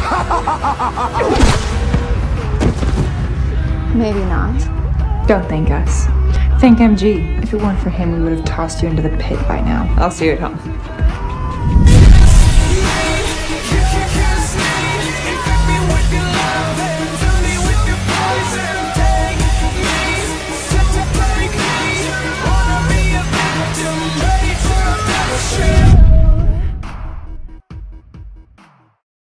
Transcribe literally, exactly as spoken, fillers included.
Maybe not. Don't thank us. Thank M G. If it weren't for him, we would have tossed you into the pit by now. I'll see you at home.